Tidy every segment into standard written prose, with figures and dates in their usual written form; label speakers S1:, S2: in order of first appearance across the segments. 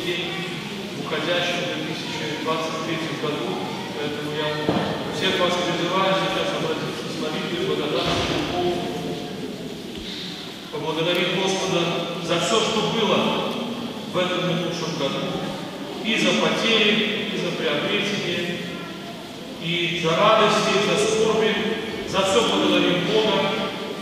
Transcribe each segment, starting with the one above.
S1: день в уходящем 2023 году. Поэтому я всех вас призываю сейчас обратиться с молитвой благодарности Богу, поблагодарить Господа за все, что было в этом минувшем году, и за потери, и за приобретение, и за радости, и за скорби, за все благодарим Бога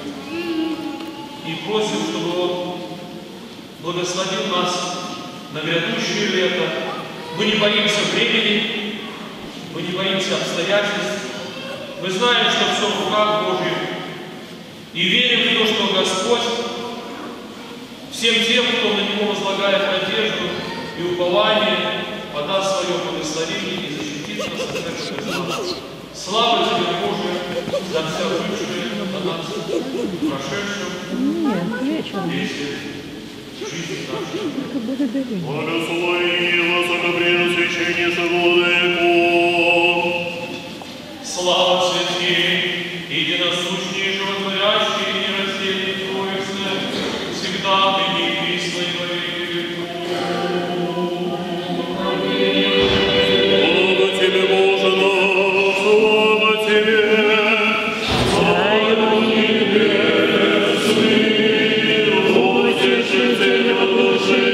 S1: и просим, чтобы Он благословил нас на грядущее лето. Мы не боимся времени, мы не боимся обстоятельств. Мы знаем, что все в руках Божьих, и верим в то, что Господь всем тем, кто на Него возлагает надежду и упование, подаст свое благословение и защитит нас от всякого зла. Слава Тебе, Боже, за все бывшее на нас, прошедшем весе жизни нашей.
S2: Благослови вас, Преосвященнейше Владыко.
S1: Слава Святей, единосущнейшего, творящий и нераздельный Троице, всегда ныне и присно и во веки веков.
S2: Слава Тебе, Боже наш, слава Тебе, Царь Небесный, Утешитель души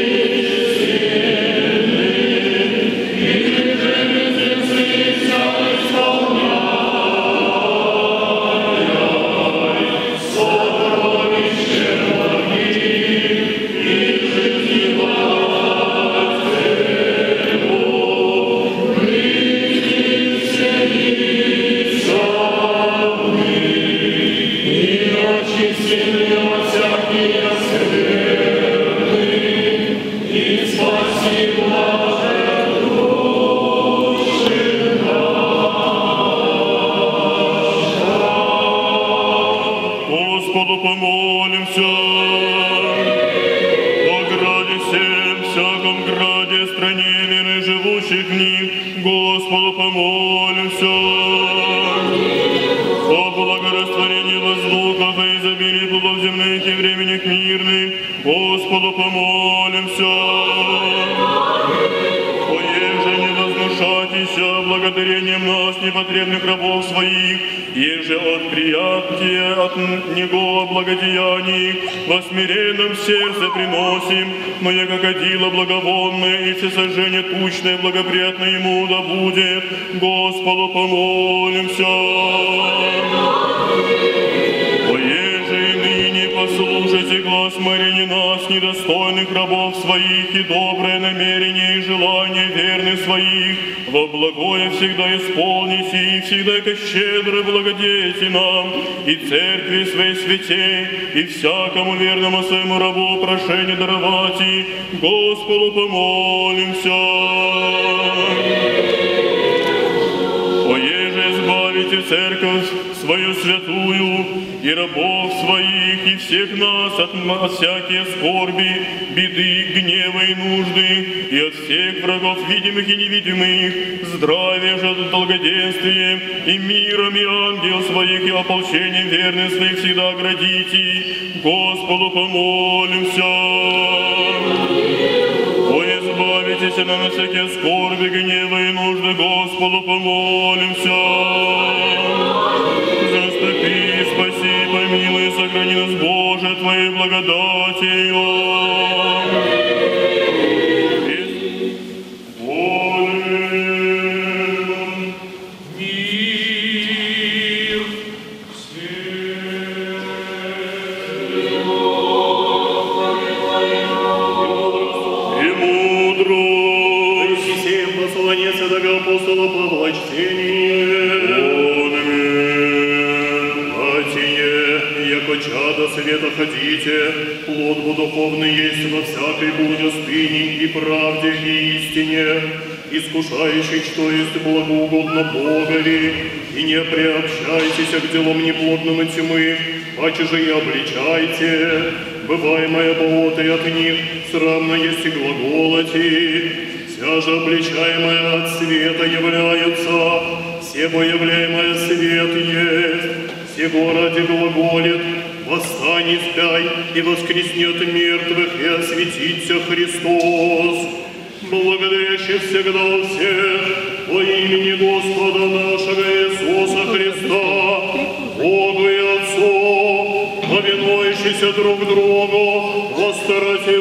S2: Господу помолимся. Оеже не вознушайтеся благодарением нас, непотребных рабов своих, еже от приятия от Него благодеяний во смиренном сердце приносим, но яко кадило благовонное и всесожжение тучное благоприятно Ему да будет. Господу помолимся. Послушайте глаз морени нас, недостойных рабов своих, и доброе намерение и желание верны своих, во благое всегда исполните, и всегда ко щедро благодейте нам, и церкви своей святей, и всякому верному своему рабу прошение даровати. Господу помолимся. Оеже избавите церковь свою святую, и рабов своих, и всех нас от всякие скорби, беды, гнева и нужды, и от всех врагов видимых и невидимых, здравия же, долгоденствием, и миром, и ангел своих, и ополчением верных своих всегда оградите. Господу помолимся. О, избавитесь на всякие скорби, гнева и нужды, Господу помолимся. Заступи, спаси, помилуй, сохрани нас, Боже, Твоей благодатью.
S3: Апостола Павла чтение. Яко чада света ходите, плод бы духовный есть во всякой благостыне и правде и истине, искушающий, что есть благоугодно Богови, и не приобщайтесь к делам неплодным и тьмы, паче же и обличайте, бываемое болото от них, срамно есть и глаголоти, вся же обличаемая от света является, всего являемое свет есть, всего ради глаголит, восстань и спяй, и воскреснет мертвых, и осветится Христос. благодарящий всегда всех во имени Господа нашего Иисуса Христа, Богу и Отцу, повинующийся друг другу во страхе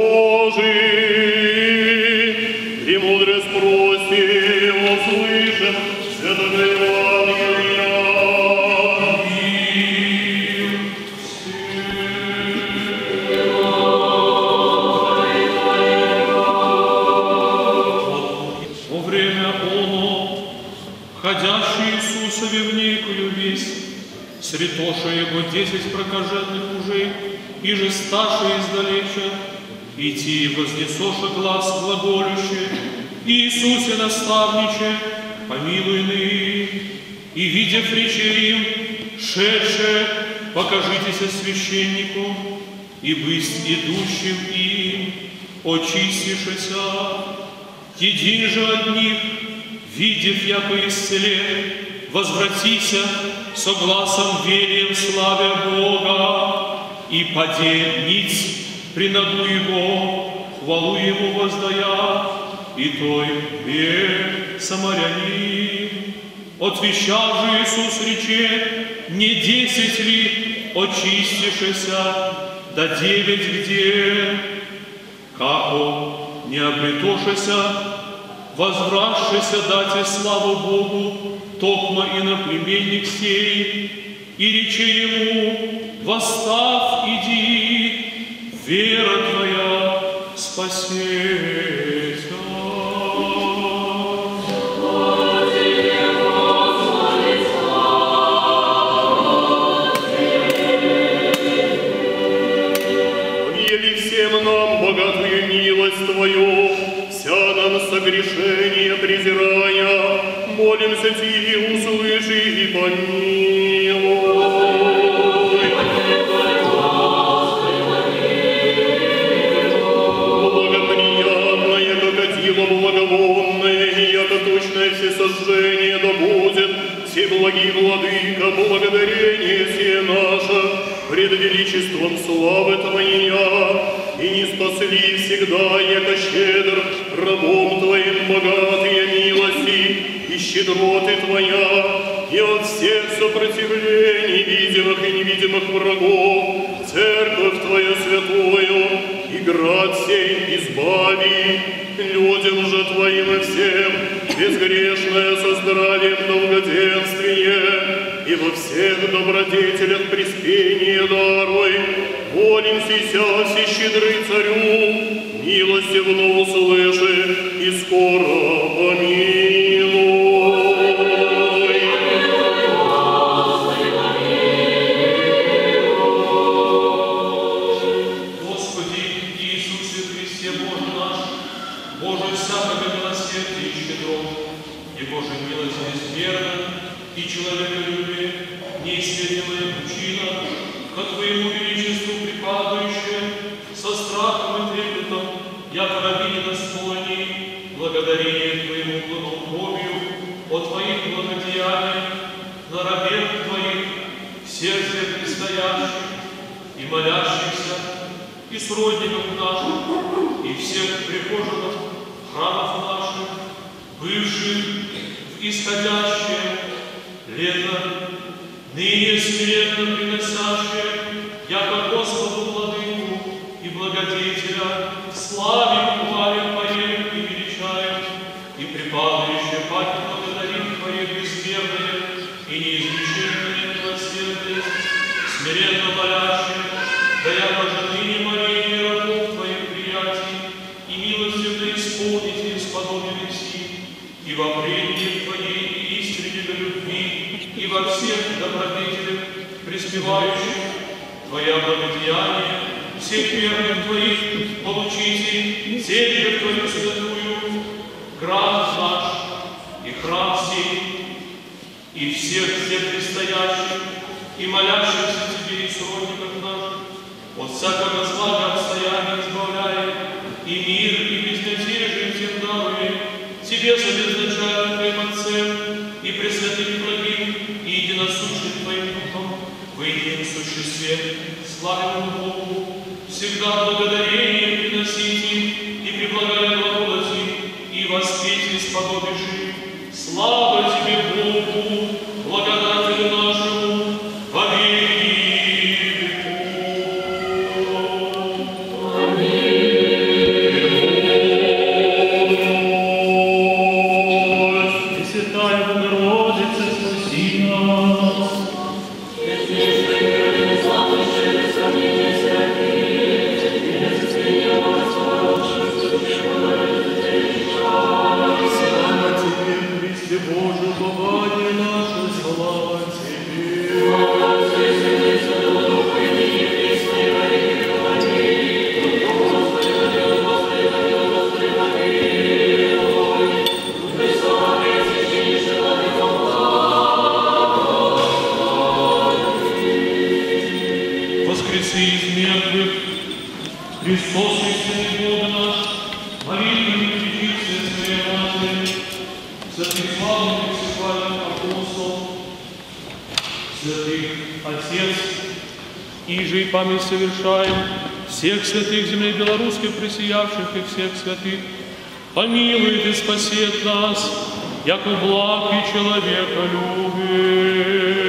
S3: Божией, и мудрость прости, услышим святого Евангелия.
S1: Во время оно, ходящий Иисусове в некую весть, сретоша его 10 прокаженных мужей, и же сташи издалеча, идти вознесоша глаз глаголюще, Иисусе наставниче, помилуй ны, и, видев речи им, шедше, покажитесь священнику, и бысть идущим им, очистишися. Един же от них, видев, яко исцелен, возвратися согласом верием славя Бога, и паде ниц принаду Его, хвалу Ему воздая, и той самарянин. Отвещал же Иисус рече, не 10 ли очистишеся, да 9 где? Како не обретошеся, возвращайся дате славу Богу, токмо иноплеменник сей, и рече ему, восстав, иди, вера твоя спасет.
S3: Яви всем нам богатую милость Твою, вся нам согрешение презирая, молимся Ти, услыши и помилуй. Благоприятное, как одило благовонное, яко точное всесожжение да будет, всеблагий Владыка, благодарение все наше, пред величеством славы Твоя, и не спасли всегда, яко щедр, рабом Твоим богатые милости и щедроты Твоя, и от всех сопротивлений, видимых и невидимых врагов, церковь Твою святую и град сей избави, людям же Твоим и всем, безгрешное со здравием долгоденствие, и во всех добродетелях приспение даруй, молимся, всещедрый Царю, милостивно услыши и скоро помилуй.
S1: Господи Иисусе Христе, Боже наш, Боже всякого милосердия и щедрот, и Божия милость безмерна, и человеколюбие, неисследимая пучина, ко Твоему величеству припадающая, со страхом и трепетом, яко рабыни достойней, благодарение Твоему глагословию, о Твоих благодеяниях, на рабах Твоих, в сердце предстоящих и молящихся, и сродников наших, и всех прихожанов храмов наших, бывших в исходящее лето, ныне смиренно приносящее, яко Господу Владыку и Благодетеля, славим, хвалим, поем и величаем, и припадающее паки благодарим Твое безмерное и неизреченное милосердие, смиренно молящее, да яко же ныне моление рабов Твоих приятий, и милостивно исполните исподобие сих, и во прении Твоей и истине до любви, и во всех добродетелях преспевающих Твоя благодеяние, всех верных Твоих получите, церковь Твою святую, град наш и храм сей, и всех предстоящих, и молящихся Тебе и сродников наших, от всякого зла отстояния избавляя, и мир, и безнадежие всем даруя, Тебе за безначальным Твоим Отцем, и пресвятым благим, и единосущим Твоим Духом, в едином существе, славяному Богу, всегда благодарение приносите, и преблагая глаголоте сподобишь их. Слава Тебе, Богу, благодатели нашему, во веки веков. Пресвятая Богородица, спаси нас. Боже, упование наше, слава Тебе. Воскреси из мертвых, Христос, Христос, Бог наш, молитвами петиции Своей Матери, святых славных и всехвальных апостолов, святых Отец, иже и память совершаем всех святых земли белорусской присиявших и всех святых, помилует и спасет нас, яко благ и человека любит.